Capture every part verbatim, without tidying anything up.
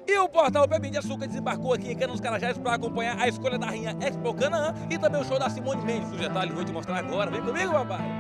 E o portal Bebinho de Açúcar desembarcou aqui em Cana dos Carajás para acompanhar a escolha da rainha Expo Canaã e também o show da Simone Mendes. O detalhe vou te mostrar agora. Vem comigo, papai!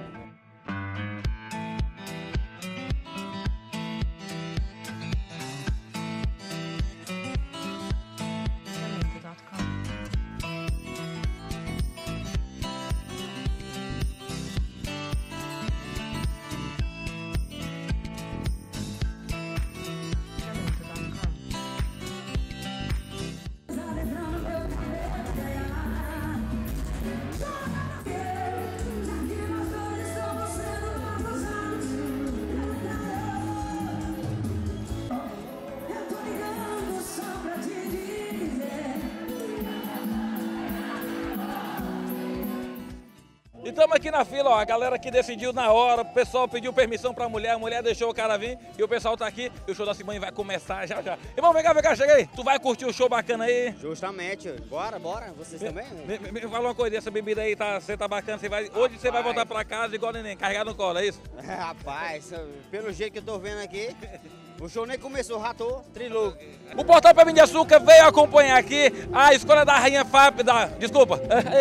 E estamos aqui na fila, ó, a galera que decidiu na hora, o pessoal pediu permissão pra mulher, a mulher deixou o cara vir e o pessoal tá aqui e o show da Simone vai começar já já. Irmão, vem cá, vem cá, chega aí. Tu vai curtir o show bacana aí? Justamente, bora, bora, vocês me, também? Me, me, me fala uma coisa, essa bebida aí, tá, você tá bacana, você vai, hoje rapaz, você vai voltar pra casa igual neném, carregado no colo, é isso? É, rapaz, pelo jeito que eu tô vendo aqui, o show nem começou, já tô trilouco. O portal Bebinho de Açúcar veio acompanhar aqui a escolha da rainha Fábio, da, desculpa.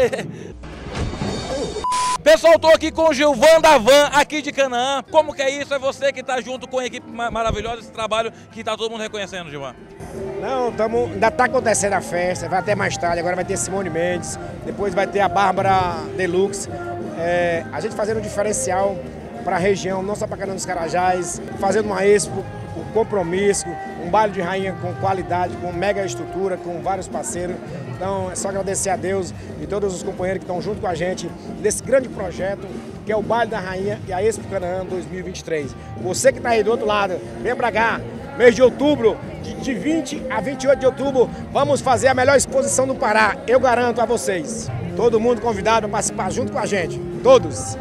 Pessoal, tô aqui com o Gilvan da Van, aqui de Canaã. Como que é isso? É você que tá junto com a equipe maravilhosa, esse trabalho que tá todo mundo reconhecendo, Gilvan. Não, tamo, ainda tá acontecendo a festa, vai até mais tarde, agora vai ter Simone Mendes, depois vai ter a Bárbara Deluxe. É, a gente fazendo um diferencial para a região, não só para Cana dos Carajás, fazendo uma expo, um compromisso, um baile de rainha com qualidade, com mega estrutura, com vários parceiros. Então é só agradecer a Deus e todos os companheiros que estão junto com a gente nesse grande projeto que é o Baile da Rainha e a Expo Canaã dois mil e vinte e três. Você que está aí do outro lado, vem pra cá, mês de outubro, de vinte a vinte e oito de outubro, vamos fazer a melhor exposição do Pará. Eu garanto a vocês. Todo mundo convidado a participar junto com a gente. Todos.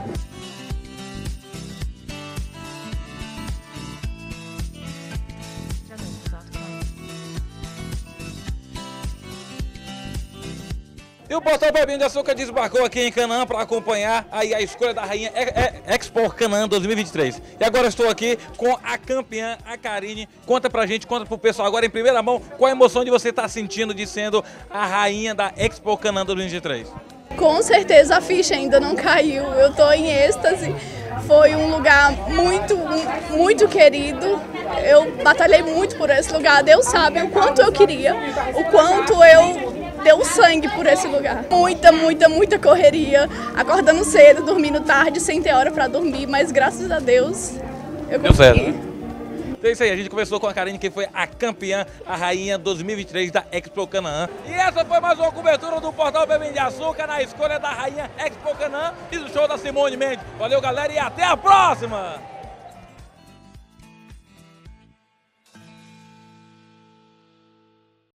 E o portal Bebinho de Açúcar desembarcou aqui em Canaã para acompanhar aí a escolha da rainha Expo Canaã dois mil e vinte e três. E agora estou aqui com a campeã, a Karine. Conta pra gente, conta pro pessoal agora em primeira mão, qual a emoção de você estar sentindo de sendo a rainha da Expo Canaã dois mil e vinte e três? Com certeza a ficha ainda não caiu, eu tô em êxtase. Foi um lugar muito, muito querido. Eu batalhei muito por esse lugar. Deus sabe o quanto eu queria, o quanto eu deu sangue por esse lugar. Muita, muita, muita correria, acordando cedo, dormindo tarde, sem ter hora pra dormir, mas graças a Deus eu consegui. Deu certo. É isso aí, a gente conversou com a Karine, que foi a campeã, a rainha dois mil e vinte e três da Expo Canaã. E essa foi mais uma cobertura do portal Bebinho de Açúcar na escolha da rainha Expo Canaã e do show da Simone Mendes. Valeu, galera, e até a próxima!